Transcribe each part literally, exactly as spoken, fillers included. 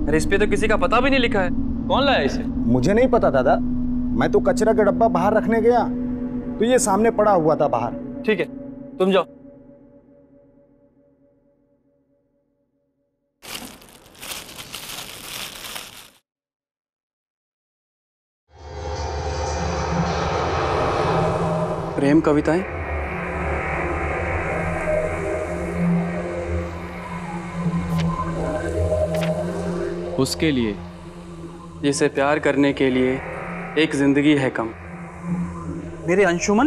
अरे इस पे तो किसी का पता भी नहीं लिखा है। कौन लाया इसे? मुझे नहीं पता दादा, मैं तो कचरा का डब्बा बाहर रखने गया तो ये सामने पड़ा हुआ था बाहर। ठीक है, तुम जाओ। प्रेम कविताएं? उसके लिए जिसे प्यार करने के लिए एक जिंदगी है कम। मेरे अंशुमन,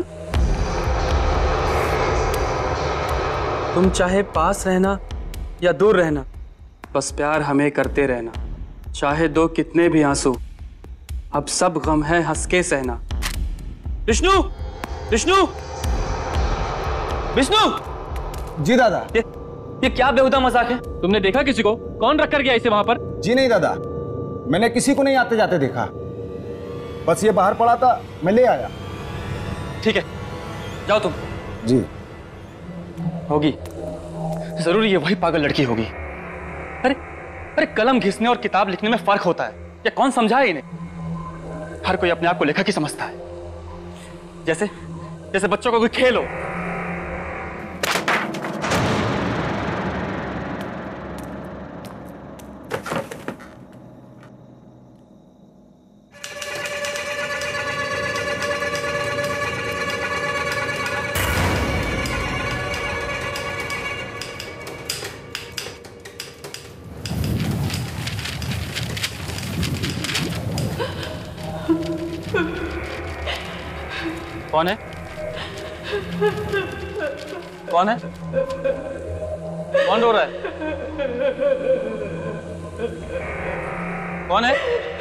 तुम चाहे पास रहना या दूर रहना, बस प्यार हमें करते रहना। चाहे दो कितने भी आंसू, अब सब गम है हंस के सहना। विष्णु, विष्णु, विष्णु! जी दादा। ये ये क्या बेहुदा मजाक है? तुमने देखा किसी को? कौन रख कर गया इसे वहां पर? जी नहीं दादा, मैंने किसी को नहीं आते जाते देखा, बस ये बाहर पड़ा था, मैं ले आया। ठीक है, जाओ तुम। जी। होगी, जरूर ये वही पागल लड़की होगी। अरे अरे कलम घिसने और किताब लिखने में फर्क होता है, ये कौन समझाए इन्हें? हर कोई अपने आप को लेखक ही समझता है, जैसे जैसे बच्चों को कोई खेल हो। कौन है? कौन है? कौन रो रहा है? कौन है?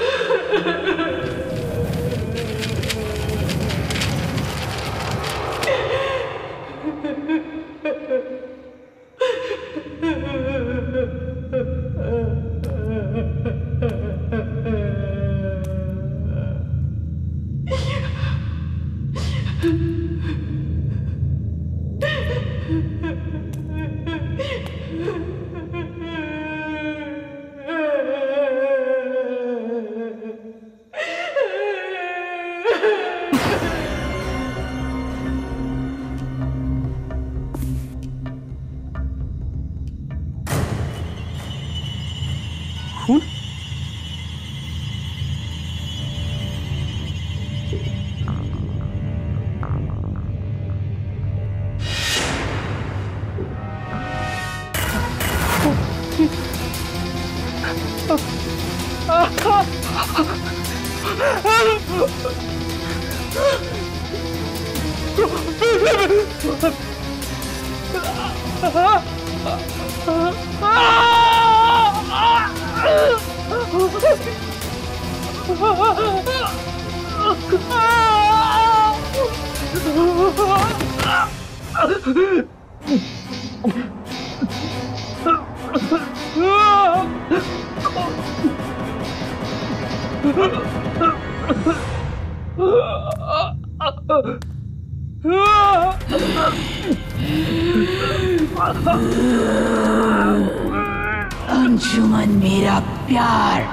खून? अंशुमन मेरा प्यार।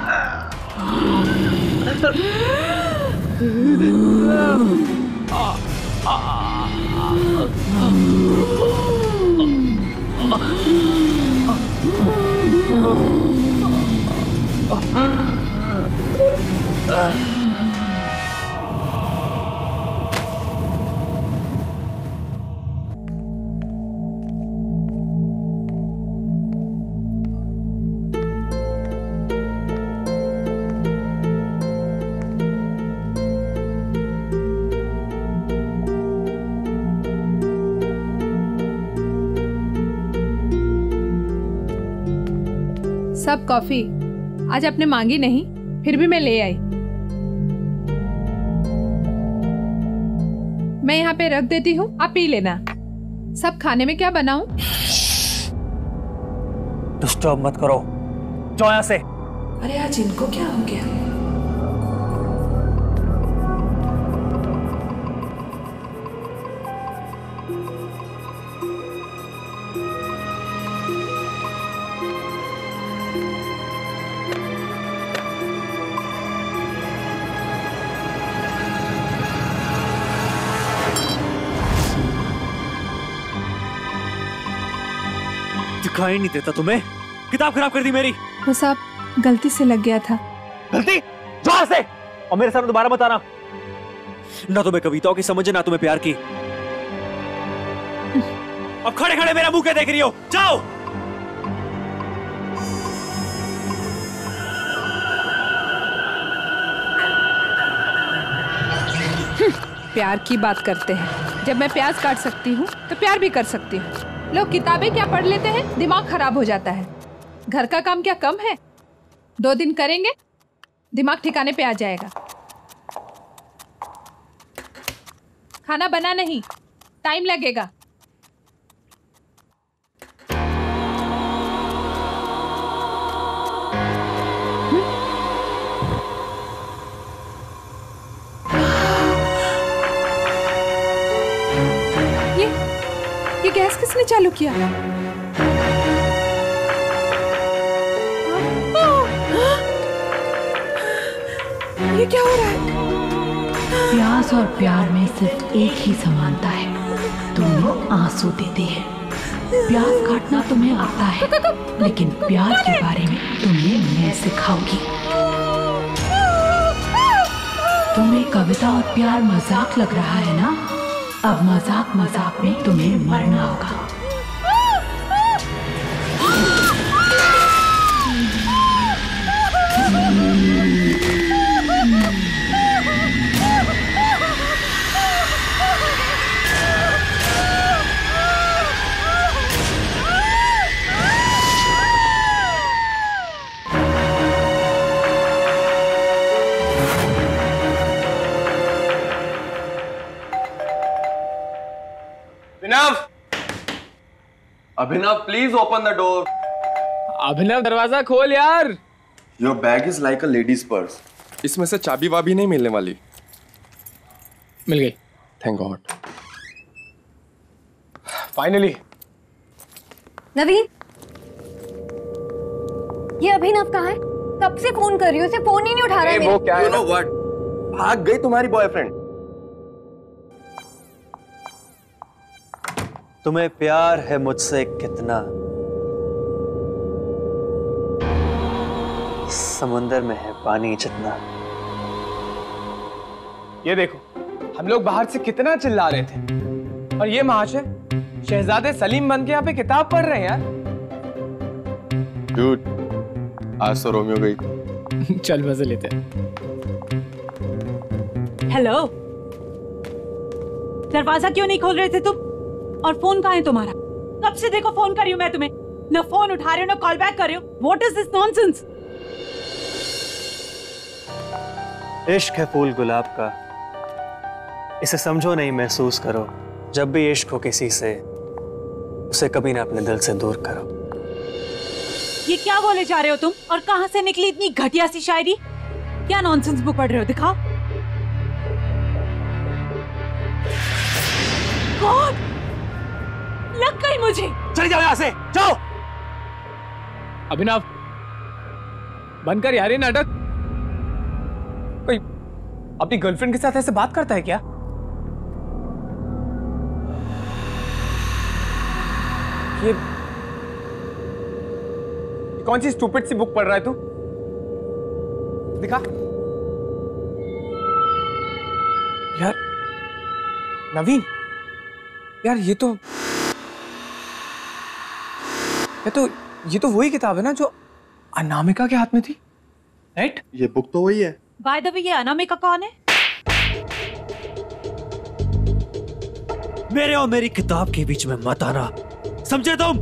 सब कॉफी आज आपने मांगी नहीं, फिर भी मैं ले आई। मैं यहाँ पे रख देती हूँ, आप पी लेना। सब खाने में क्या बनाऊं? डिस्टर्ब मत करो, जाओ यहाँ से। अरे आज इनको क्या हो गया? दिखाई नहीं देता तुम्हें? किताब खराब कर दी मेरी। वो सब गलती से लग गया था। गलती? जोर से! और मेरे सामने दोबारा मत आना। ना तुम्हें कविताओं की समझ है ना तुम्हें प्यार की। अब खड़े खड़े मेरा मुंह क्या देख रही हो? जाओ। प्यार की बात करते हैं। जब मैं प्याज काट सकती हूँ तो प्यार भी कर सकती हूँ। लोग किताबें क्या पढ़ लेते हैं, दिमाग खराब हो जाता है। घर का काम क्या कम है? दो दिन करेंगे दिमाग ठिकाने पे आ जाएगा। खाना बना नहीं, टाइम लगेगा। ये ये गैस किसने चालू किया? ये क्या हो रहा है? प्यास और प्यार में सिर्फ एक ही समानता है, दोनों आंसू देते हैं। प्याज काटना तुम्हें आता है, लेकिन प्यार के बारे में तुम्हें मैं सिखाऊंगी। तुम्हें कविता और प्यार मजाक लग रहा है ना? अब मजाक मजाक में तुम्हें मरना होगा। Abhinav, please open the door. Abhinav, दरवाजा खोल यार। Your bag is like a ladies purse. इसमें से चाबी वाबी नहीं मिलने वाली। मिल गई, थैंक गॉड। फाइनली। नवीन, ये अभिनव कहाँ है? कब से फोन कर रही हूँ, उसे फोन ही नहीं उठा रहा है। वो क्या है? You know what? भाग गई तुम्हारी बॉयफ्रेंड। तुम्हें प्यार है मुझसे कितना? समुंदर में है पानी जितना। ये देखो, हम लोग बाहर से कितना चिल्ला रहे थे, और ये महाशय शहजादे सलीम बन के यहाँ पे किताब पढ़ रहे हैं यार। Dude, आज तो रोमियो गई। चल मजे लेते हैं। हेलो, दरवाजा क्यों नहीं खोल रहे थे तुम? और फोन कहाँ है तुम्हारा? कब से देखो फोन कर रही हूँ मैं तुम्हें, न फोन उठा रहे हो न कॉल बैक कर रहे हो। What is this nonsense? इश्क है फूल गुलाब का, इसे समझो नहीं महसूस करो। जब भी इश्क हो किसी से, उसे कभी ना अपने दिल से दूर करो। ये क्या बोले जा रहे हो तुम? और कहाँ से निकली इतनी घटिया सी शायरी? क्या नॉनसेंस बुक पढ़ रहे हो? दिखाओ। गॉड, लग गई मुझे। चले जाओ यहाँ से, जाओ। अभिनव, बंद कर यार ये नाटक। कोई अपनी गर्लफ्रेंड के साथ ऐसे बात करता है क्या? ये, ये कौन सी स्टूपिड सी बुक पढ़ रहा है तू? दिखा यार। नवीन यार, ये तो ये तो ये तो वही किताब है ना जो अनामिका के हाथ में थी, राइट? ये बुक तो वही है। बाय द वे, ये अनामिका कौन है? मेरे और मेरी किताब के बीच में मत आना, समझे तुम?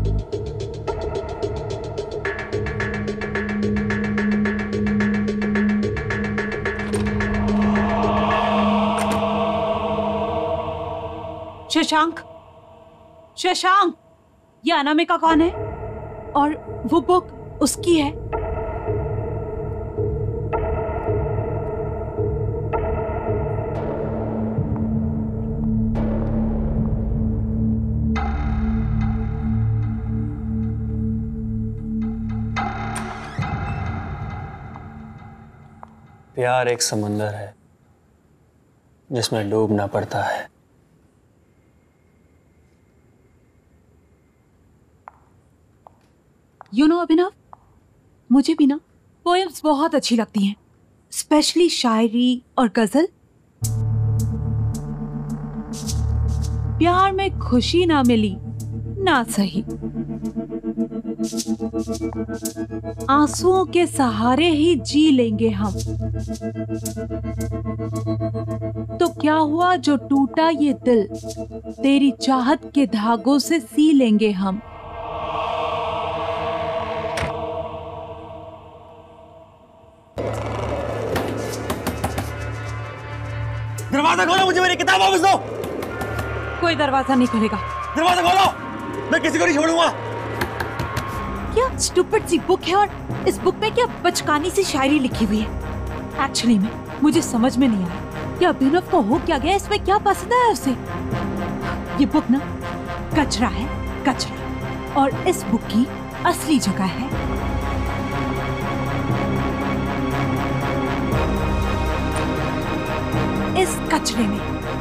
शशांक, शशांक, ये अनामिका कौन है? और वो बुक उसकी है? प्यार एक समंदर है जिसमें डूबना पड़ता है। यू नो अभिनव, मुझे भी ना पोएम्स बहुत अच्छी लगती हैं, स्पेशली शायरी और गजल। प्यार में खुशी ना मिली ना सही, आंसुओं के सहारे ही जी लेंगे हम। तो क्या हुआ जो टूटा ये दिल, तेरी चाहत के धागों से सी लेंगे हम। दरवाजा खोलो, मुझे मेरी किताब वापस दो। कोई दरवाजा नहीं खुलेगा। दरवाजा खोलो, मैं किसी को नहीं छोड़ूंगा। क्या स्टूपिड सी बुक है, और इस बुक में क्या बचकानी सी शायरी लिखी हुई है। एक्चुअली में मुझे समझ में नहीं आया कि अभिनव को हो क्या गया, इसमें क्या पसंद है उसे। ये बुक ना कचरा है, कचरा। और इस बुक की असली जगह है इस कचरे में।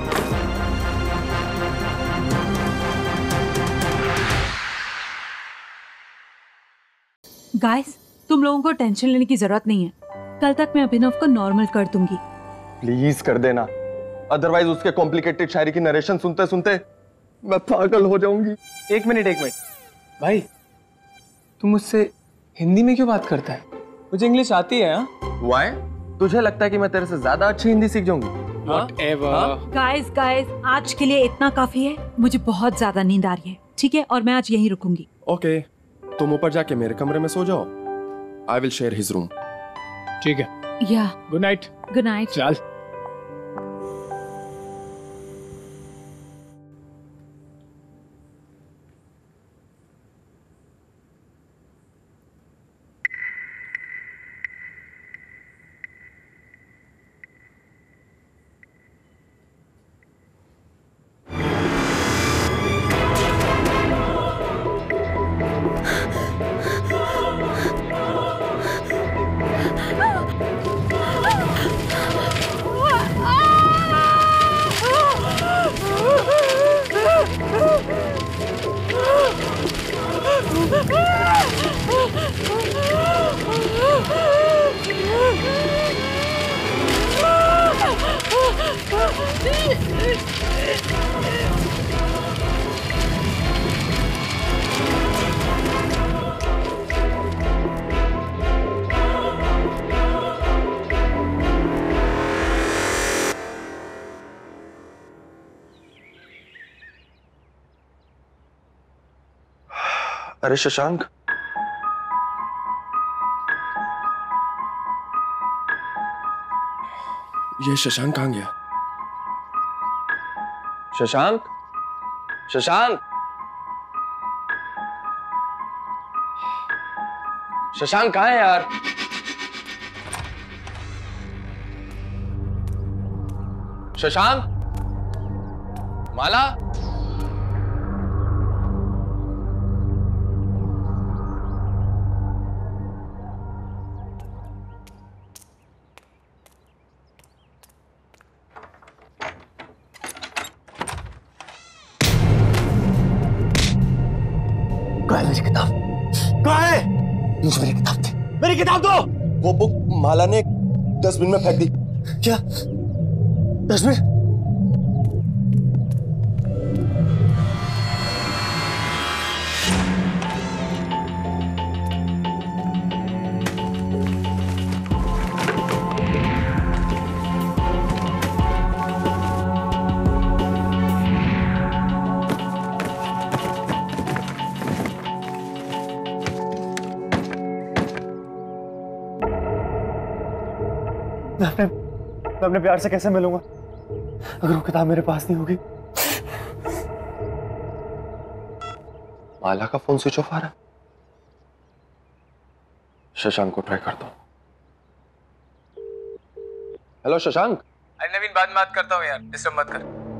गाइस, तुम लोगों को टेंशन लेने की जरूरत नहीं है। कल तक मैं अभिनव को नॉर्मल कर दूंगी। प्लीज कर देना, अदरवाइज उसके कॉम्प्लिकेटेड शायरी की नरेशन सुनते सुनते मैं पागल हो जाऊंगी। एक मिनट एक मिनट भाई, तुम मुझसे हिंदी में क्यों बात करता है? मुझे इंग्लिश आती है। हाँ? Why? तुझे लगता है कि मैं तेरे से ज्यादा अच्छी हिंदी सीख जाऊंगी? गाइस गाइस, आज के लिए इतना काफी है। मुझे बहुत ज्यादा नींद आ रही है, ठीक है? और मैं आज यहीं रुकूंगी। ओके, तुम ऊपर जाके मेरे कमरे में सो जाओ। I will share his room. ठीक है। या गुड नाइट। Good night. चल। अरे शशांक, ये शशांक कहाँ गया? शशांक, शशांक, शशांक कहाँ है यार? शशांक, माला, मेरी किताब कहाँ है? मुझे मेरी किताब दे, मेरी किताब दो। वो बुक माला ने डस्टबिन में फेंक दी। क्या डस्टबिन? मैं अपने मैं अपने प्यार से कैसे मिलूंगा अगर वो किताब मेरे पास नहीं होगी? माला का फोन स्विच ऑफ आ रहा है। शशांक को ट्राई करता हूं। हेलो शशांक। अरे नवीन, बाद में बात करता हूँ यार, डिस्टर्ब मत कर।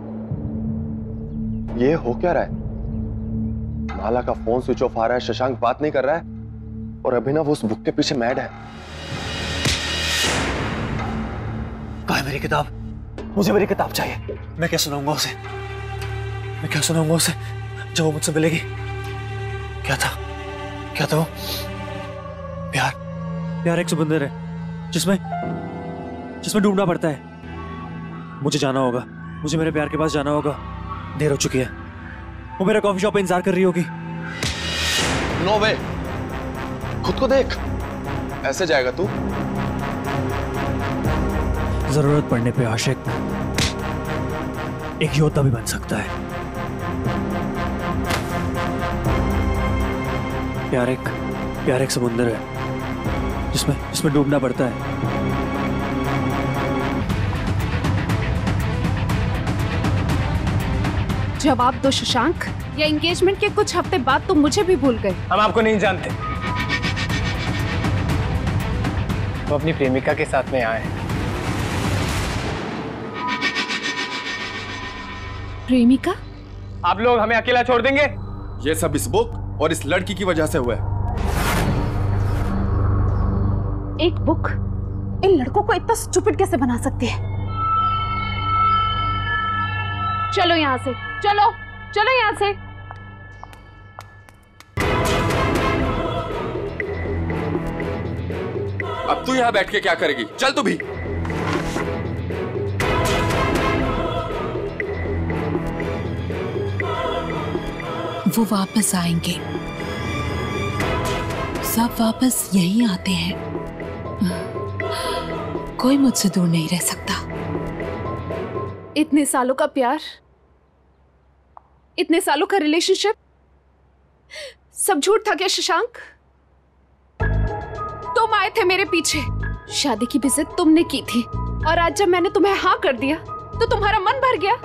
ये हो क्या रहा है? माला का फोन स्विच ऑफ आ रहा है, शशांक बात नहीं कर रहा है, और अभिनव उस बुक के पीछे मैड है। कहाँ है मेरी किताब? मुझे मेरी किताब चाहिए। मैं क्या सुनाऊंगा उसे? मैं क्या सुनाऊंगा उसे जो वो मुझसे मिलेगी? क्या था क्या था वो? प्यार प्यार एक समुंदर है जिसमें जिसमें डूबना पड़ता है। मुझे जाना होगा, मुझे मेरे प्यार के पास जाना होगा। देर हो चुकी है, वो मेरा कॉफी शॉप पे इंतजार कर रही होगी। नो वे, खुद को देख, ऐसे जाएगा तू? जरूरत पड़ने पे आशिक एक योद्धा भी बन सकता है। प्यार एक प्यार एक समुंदर है जिसमें जिसमें डूबना पड़ता है। जवाब दो शशांक, या एंगेजमेंट के कुछ हफ्ते बाद तुम मुझे भी भूल गए। हम आपको नहीं जानते। वो अपनी प्रेमिका के साथ में आए। प्रेमिका? आप लोग हमें अकेला छोड़ देंगे? ये सब इस बुक और इस लड़की की वजह से हुआ है। एक बुक इन लड़कों को इतना स्टूपिड कैसे बना सकती है? चलो यहाँ से, चलो चलो यहाँ से। अब तू यहाँ बैठ के क्या करेगी? चल तू भी। वो वापस आएंगे, सब वापस यहीं आते हैं। कोई मुझसे दूर नहीं रह सकता। इतने सालों का प्यार, इतने सालों का रिलेशनशिप, सब झूठ था क्या शशांक? तुम आए थे मेरे पीछे, शादी की भी जिद तुमने की थी, और आज जब मैंने तुम्हें हाँ कर दिया तो तुम्हारा मन भर गया,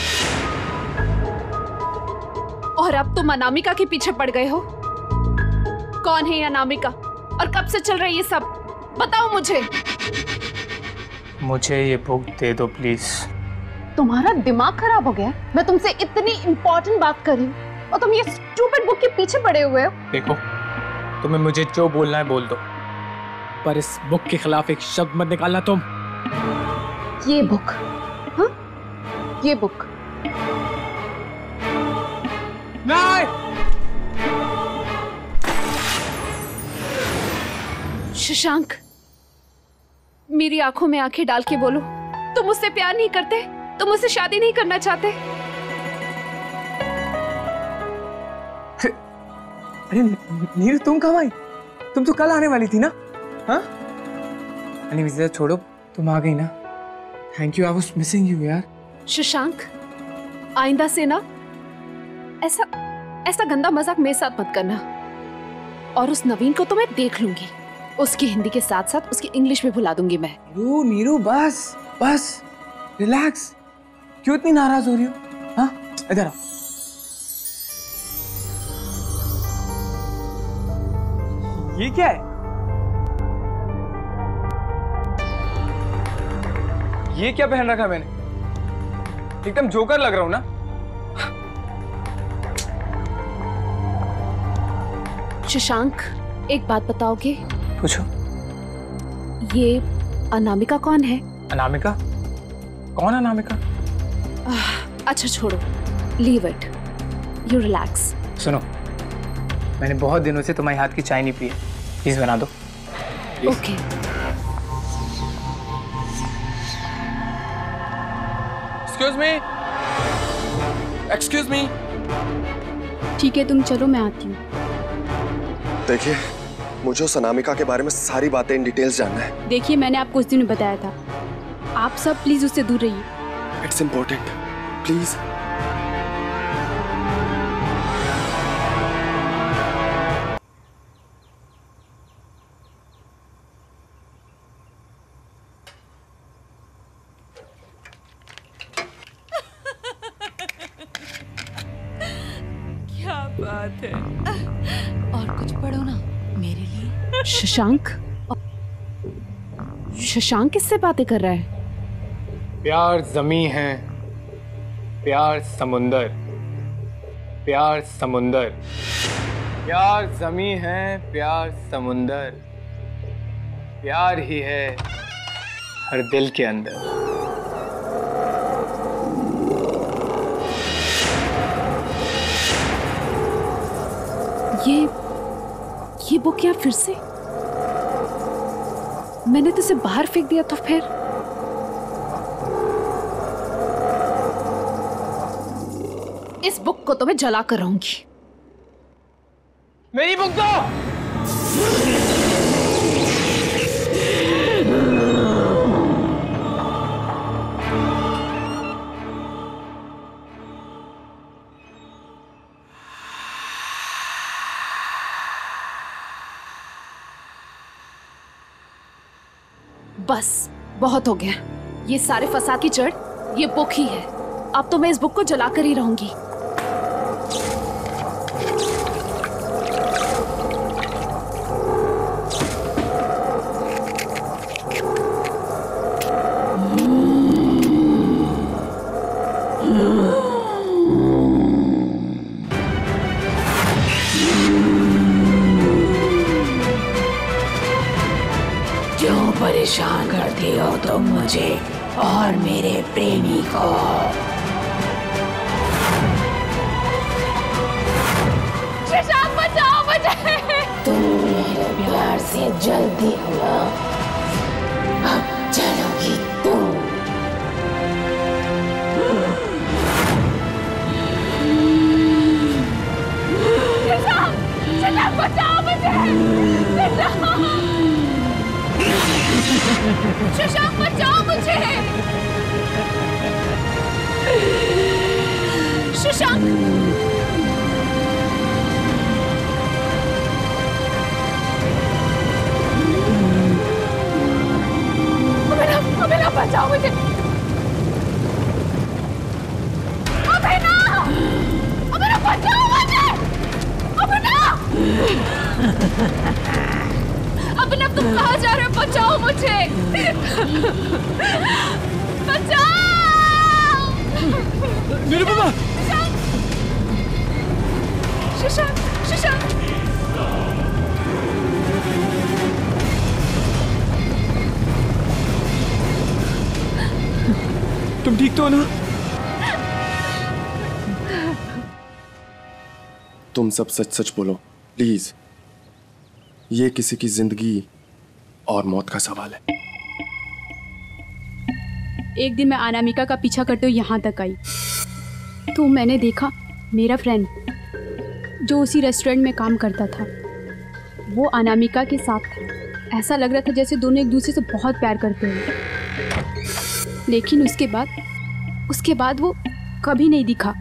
और अब तुम अनामिका के पीछे पड़ गए हो। कौन है ये अनामिका और कब से चल रही है सब? बताओ मुझे। मुझे ये बुक दे दो प्लीज। तुम्हारा दिमाग खराब हो गया? मैं तुमसे इतनी इंपॉर्टेंट बात कर रही हूँ और तुम ये स्टूपिड बुक के पीछे पड़े हुए हो। देखो, तुम्हें मुझे जो बोलना है बोल दो, पर इस बुक के खिलाफ एक शब्द मत निकालना तुम। ये बुक? हाँ, ये बुक। नहीं! शशांक, मेरी आंखों में आंखें डाल के बोलो, तुम मुझसे प्यार नहीं करते? तुम मुझसे शादी नहीं करना चाहते? अरे नीरू, तुम कब आई? तुम तो कल आने वाली थी ना? हाँ? अरे विजय छोड़ो, तुम आ गई ना। Thank you, I was missing you यार। शशांक, आइंदा से ना ऐसा ऐसा गंदा मजाक मेरे साथ मत करना। और उस नवीन को तो मैं देख लूंगी, उसकी हिंदी के साथ साथ उसकी इंग्लिश भी भुला दूंगी मैं। नीरू, नीरू बस बस रिलैक्स। क्यों इतनी नाराज हो रही हो? हाँ, इधर आओ। ये क्या है? ये क्या पहन रखा मैंने? एकदम जोकर लग रहा हूं ना? शशांक, एक बात बताओगे? पूछो। ये अनामिका कौन है? अनामिका? कौन अनामिका? अच्छा छोड़ो, लीव इट, यू रिलैक्स। सुनो, मैंने बहुत दिनों से तुम्हारे हाथ की चाय नहीं पी है, प्लीज बना दो। Okay. Excuse me, excuse me. ठीक है, तुम चलो, मैं आती हूँ। देखिए, मुझे उस अनामिका के बारे में सारी बातें इन डिटेल्स जानना है। देखिए, मैंने आपको उस दिन बताया था, आप सब प्लीज उससे दूर रहिए। It's important, please. क्या बात है। और कुछ पढ़ो ना मेरे लिए। शशांक, शशांक किससे बातें कर रहा है? प्यार जमी है, प्यार समुंदर, प्यार समुंदर, प्यार जमी है, प्यार समुंदर, प्यार ही है हर दिल के अंदर। ये ये बुक यहाँ फिर से? मैंने तो इसे बाहर फेंक दिया तो फिर? इस बुक को तो मैं जला कर रहूंगी। मेरी बुक दो। बस बहुत हो गया। ये सारे फसाद की जड़ ये बुक ही है। अब तो मैं इस बुक को जलाकर ही रहूंगी। क्यों परेशान करते हो तुम मुझे और मेरे प्रेमी को? शशांक बचाओ मुझे। तुम मेरे प्यार से जल्दी हुआ, अब चलोगी तुम। शशांक, शशांक बचाओ मुझे। शशांक बचाओ मुझे। शशांक, अभिनव, अभिनव बचाओ मुझे। अभिनव, अभिनव बचाओ मुझे। अभिनव, अभिनव तुम कहाँ जा रहे हो? बचाओ मुझे। बचाओ। निरुपमा। शशांक, शशांक। तुम ठीक तो हो ना? तुम सब सच सच बोलो प्लीज। ये किसी की जिंदगी और मौत का सवाल है। एक दिन मैं अनामिका का पीछा करते हुए यहाँ तक आई तो मैंने देखा मेरा फ्रेंड जो उसी रेस्टोरेंट में काम करता था वो अनामिका के साथ था। ऐसा लग रहा था जैसे दोनों एक दूसरे से बहुत प्यार करते हैं। लेकिन उसके बाद उसके बाद वो कभी नहीं दिखा।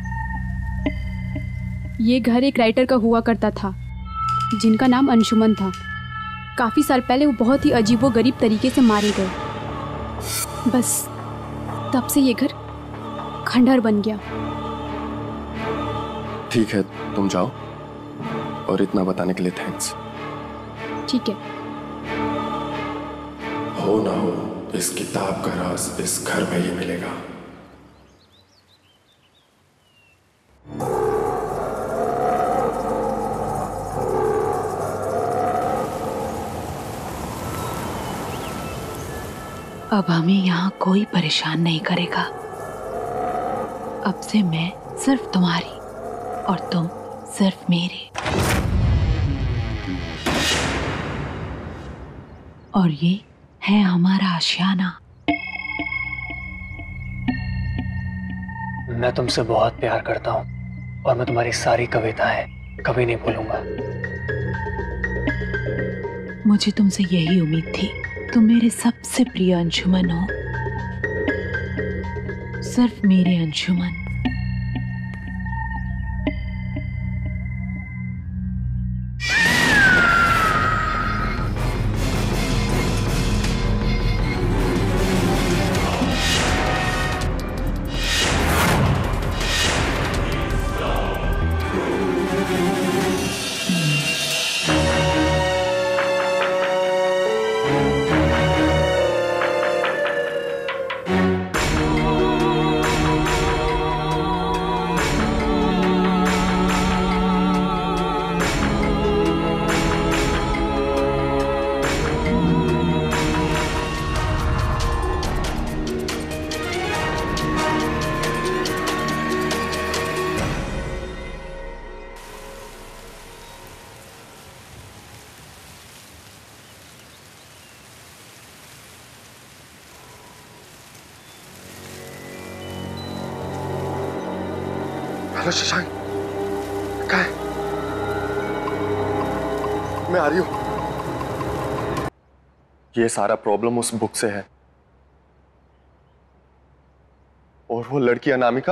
ये घर एक राइटर का हुआ करता था जिनका नाम अंशुमन था। काफ़ी साल पहले वो बहुत ही अजीबोगरीब तरीके से मारे गए। बस तब से ये घर खंडहर बन गया। ठीक है तुम जाओ, और इतना बताने के लिए थैंक्स। ठीक है। हो ना हो इस किताब का राज इस घर में ही मिलेगा। अब हमें यहाँ कोई परेशान नहीं करेगा। अब से मैं सिर्फ तुम्हारी और तुम सिर्फ मेरे। और ये है हमारा आशियाना। मैं तुमसे बहुत प्यार करता हूँ और मैं तुम्हारी सारी कविताएं कभी नहीं भूलूंगा। मुझे तुमसे यही उम्मीद थी। तुम मेरे सबसे प्रिय अंशुमन हो, सिर्फ मेरे अंशुमन। हेलो शशांक, कहाँ है? मैं आ रही हूं। ये सारा प्रॉब्लम उस बुक से है, और वो लड़की अनामिका,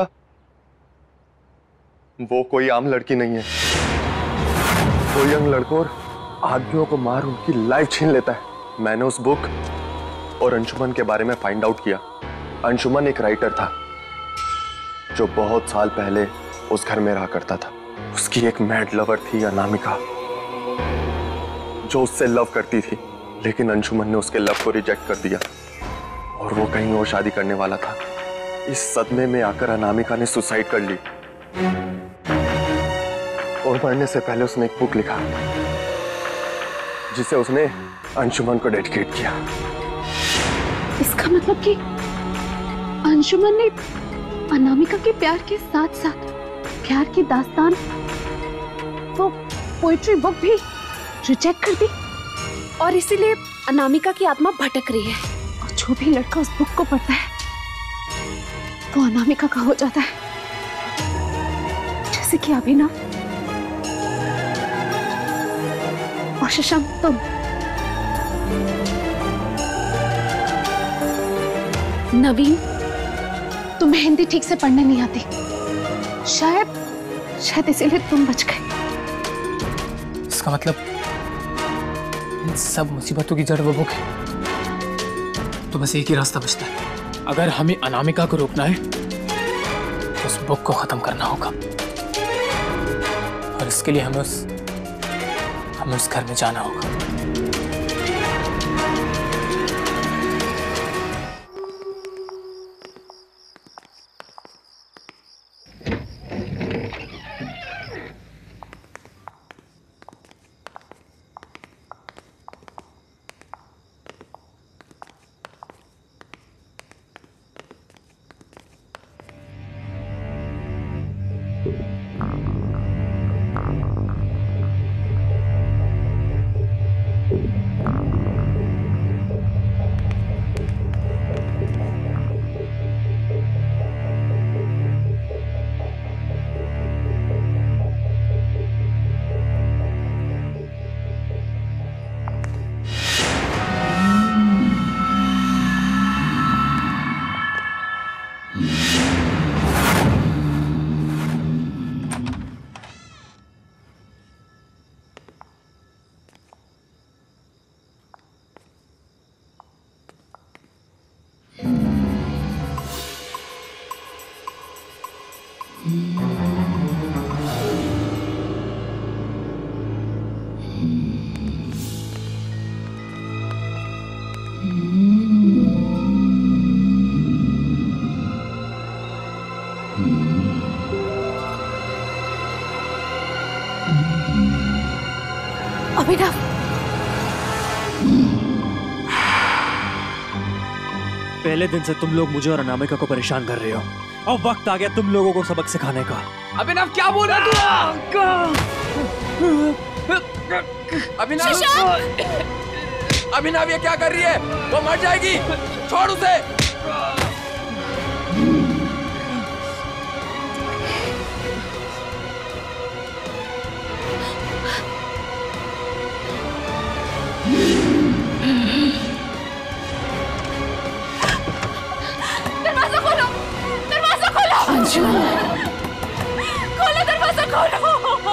वो कोई आम लड़की नहीं है। वो यंग लड़कों और आदमियों को मार उनकी लाइफ छीन लेता है। मैंने उस बुक और अंशुमन के बारे में फाइंड आउट किया। अंशुमन एक राइटर था जो बहुत साल पहले उस घर में रहा करता था। उसकी एक मैड लवर थी अनामिका, जो उससे लव करती थी, लेकिन अंशुमन ने उसके लव को रिजेक्ट कर दिया और वो कहीं और शादी करने वाला था। इस सदमे में आकर अनामिका ने सुसाइड कर ली और मरने से पहले उसने एक बुक लिखा जिसे उसने अंशुमन को डेडिकेट किया। इसका मतलब कि अंशुमन ने अनामिका के प्यार के साथ साथ प्यार की दास्तान, वो पोइट्री बुक भी रिजेक्ट कर दी, और इसीलिए अनामिका की आत्मा भटक रही है। और जो भी लड़का उस बुक को पढ़ता है वो अनामिका का हो जाता है, जैसे कि अभिनव और शशांक तुम। नवीन, तुम्हें हिंदी ठीक से पढ़ने नहीं आती, शायद शायद इसीलिए तुम बच गए। इसका मतलब इन सब मुसीबतों की जड़ वो बुक है। तो बस एक ही रास्ता बचता है, अगर हमें अनामिका को रोकना है तो उस बुक को खत्म करना होगा, और इसके लिए हमें उस हमें उस घर में जाना होगा। अभिनव, पहले दिन से तुम लोग मुझे और अनामिका को परेशान कर रहे हो, अब वक्त आ गया तुम लोगों को सबक सिखाने का। अभिनव, क्या बोल रहा तू? अभिनव, अभिनव ये क्या कर रही है? वो मर जाएगी, छोड़ उसे। दरवाजा खोलो, दरवाजा खोलो। अंशुमन, खोलो दरवाजा, खोलो।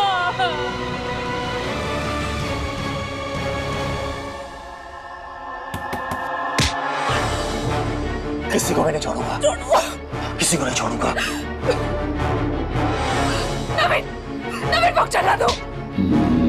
किसी को मैं नहीं छोड़ूंगा, किसी को नहीं छोड़ूंगा। नवीन, नवीन बुक चला दो।